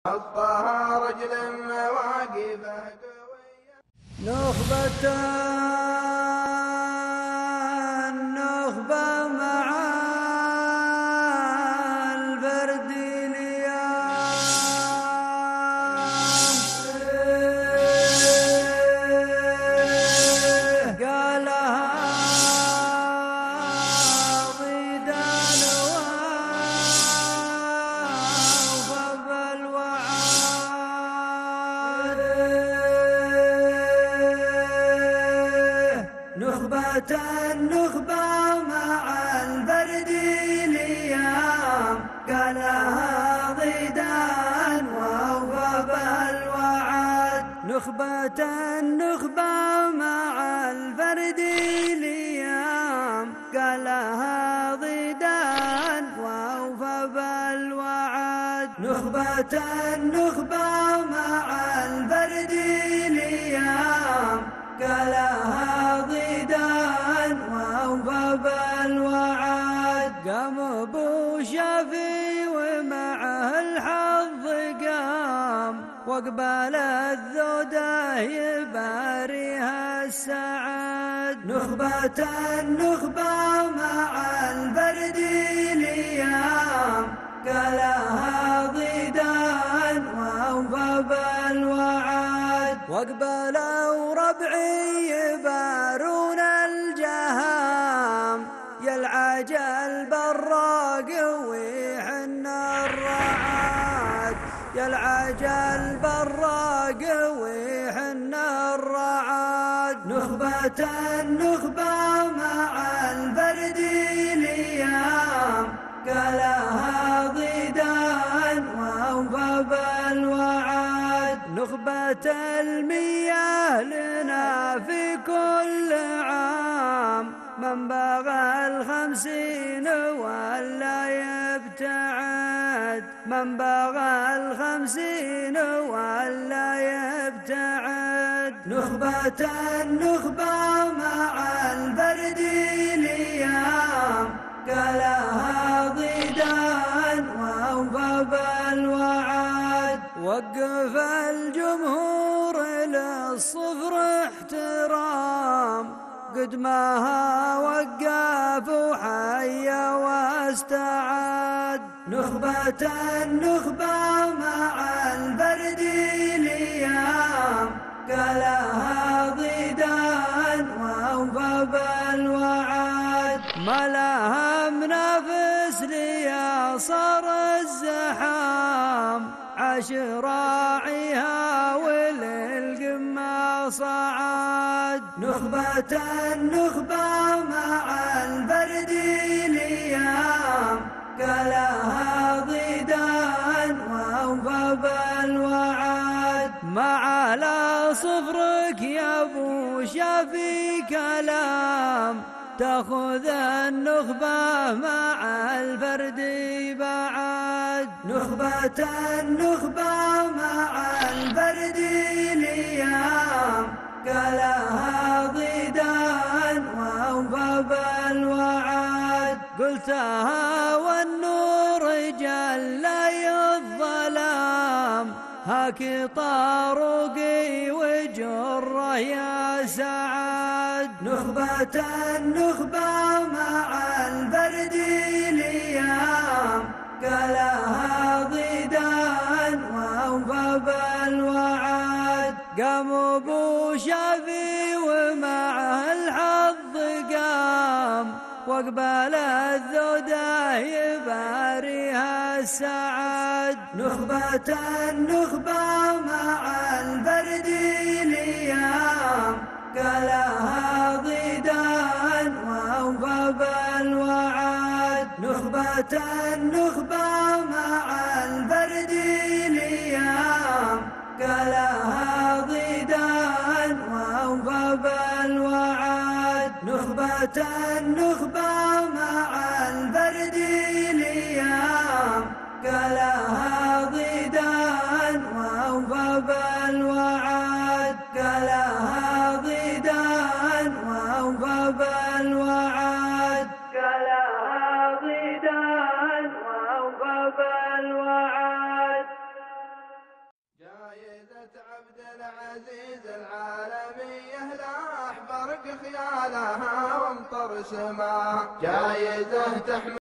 حطها رجل مواقفه قوية. نخبة مع البرد اليوم قالها ضيدان ووفى الوعد. النخبة مع البرد اليوم قالها ضيدان ووفى الوعد. النخبة مع البرد اليوم قالها ضيدان ووفى الوعد. النخبة مع البرد اليوم قالها ضيدان ووفى الوعد. قام ابو شافي ومعه الحظ قام وقبال الذودة يباريها السعد. النخبة مع البرد اليوم قالها ضيدان ووفى الوعد. وقبلوا ربعي يبارون الجهام يا العجل براق ويحن الرعاد. يا العجل براق ويحن الرعاد. النخبة مع البرد اليوم قالها ضيدان ووفى الوعد. نخبة المياه لنا في كل عام من بغى 50 ولا يبتعد. من بغى 50 ولا يبتعد. النخبة مع البرد اليوم قالها ضيدان ووفى الوعد. وقف الجمهور للصفر احترام قد ماها وقف وحيا واستعاد. النخبة مع البرد اليوم قالها ضيدان ووفى الوعد. ما لها منافس ليا صار الزحام عاش راعيها وللقمة صعد. النخبة مع البرد اليوم قالها ضيدان ووفى الوعد. ما على صفرك يا ابو شافي كلام تاخذ النخبة مع الفرد بعد. النخبة مع الفرد اليوم قالها ضيدان ووفى الوعد. قلتها والنور جل الظلام هاك طارقي وجره يا سعد. النخبة مع البرد اليوم قالها ضيدان ووفى الوعد. قام ابو شافي ومعه الحظ قام وقبال الذودة يباريها السعد. النخبة مع البرد اليوم قالها ضيدان ووفى الوعد. النخبة مع البرد اليوم قالها ضيدان ووفى الوعد. النخبة مع البرد اليوم قالها ضيدان ووفى الوعد. قالها ضيدان ووفى الوعد. قالها ضيدان ووفى الوعد. عبد العزيز العالمية لاح برق خيالها وامطر سماها جايزة تحمل